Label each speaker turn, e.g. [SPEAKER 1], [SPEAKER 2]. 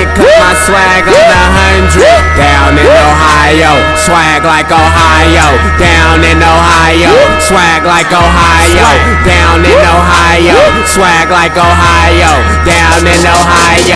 [SPEAKER 1] cause my swag on the 100. Down in Ohio, swag like Ohio. Down in Ohio, swag like Ohio. Down in Ohio, swag like Ohio. Down in Ohio.